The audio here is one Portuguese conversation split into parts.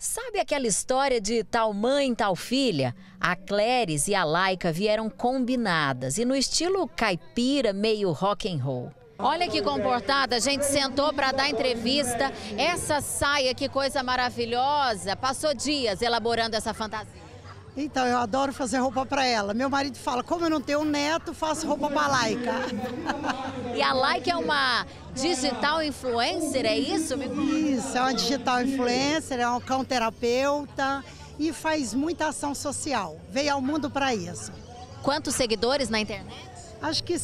Sabe aquela história de tal mãe, tal filha? A Cléris e a Laika vieram combinadas e no estilo caipira, meio rock and roll. Olha que comportada, a gente sentou para dar entrevista. Essa saia, que coisa maravilhosa. Passou dias elaborando essa fantasia. Então, eu adoro fazer roupa para ela. Meu marido fala, como eu não tenho um neto, faço roupa para a Laika. E a Laika é uma digital influencer, é isso? Isso, é uma digital influencer, é um cão terapeuta e faz muita ação social. Veio ao mundo para isso. Quantos seguidores na internet? Acho que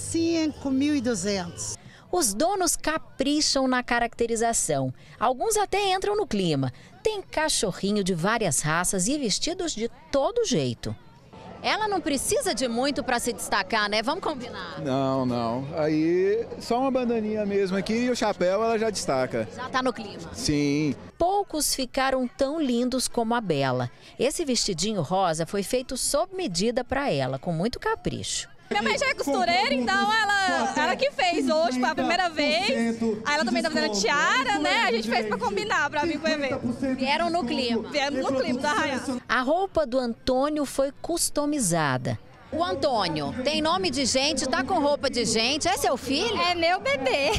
5.200. Os donos capricham na caracterização. Alguns até entram no clima. Tem cachorrinho de várias raças e vestidos de todo jeito. Ela não precisa de muito para se destacar, né? Vamos combinar. Não. Aí só uma bandaninha mesmo aqui e o chapéu ela já destaca. Já tá no clima. Sim. Poucos ficaram tão lindos como a Bela. Esse vestidinho rosa foi feito sob medida para ela, com muito capricho. Minha mãe já é costureira, então ela que fez hoje, foi a primeira vez. Aí ela também tá fazendo tiara, né? A gente fez pra combinar, pra vir pro evento. Vieram no clima. Viemos no clima da Arraiá. A roupa do Antônio foi customizada. O Antônio tem nome de gente, tá com roupa de gente. É seu filho? É meu bebê.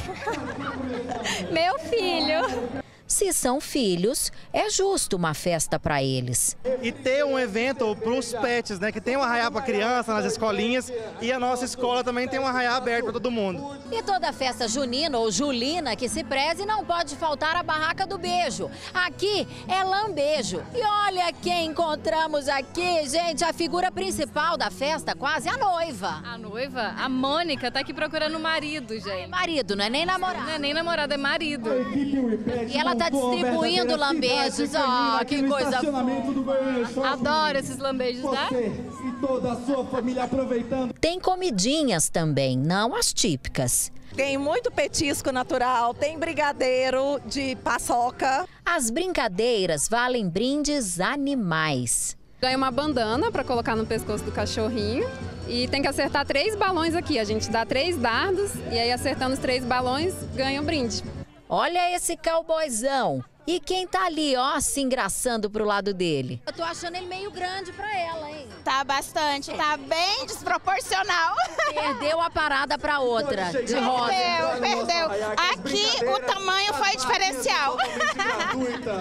Meu filho. Se são filhos, é justo uma festa para eles. E ter um evento para os pets, né? Que tem um arraiá para criança nas escolinhas e a nossa escola também tem um arraiá aberto para todo mundo. E toda festa junina ou julina que se preze não pode faltar a barraca do beijo. Aqui é lambejo. E olha quem encontramos aqui, gente, a figura principal da festa, quase a noiva. A noiva? A Mônica tá aqui procurando o marido, gente. Marido, não é nem namorado. Não é nem namorado, é marido. E ela tá distribuindo lambejos. Oh, que coisa boa. Adoro esses lambejos, né? E toda a sua família aproveitando. Tem comidinhas também, não as típicas. Tem muito petisco natural, tem brigadeiro de paçoca. As brincadeiras valem brindes animais. Ganha uma bandana para colocar no pescoço do cachorrinho e tem que acertar 3 balões aqui. A gente dá 3 dardos e aí acertando os 3 balões ganha um brinde. Olha esse cowboyzão. E quem tá ali, ó, se engraçando pro lado dele? Eu tô achando ele meio grande pra ela, hein? Tá bastante, tá bem desproporcional. Perdeu a parada pra outra, de rosa. Perdeu. Aqui o tamanho foi diferencial.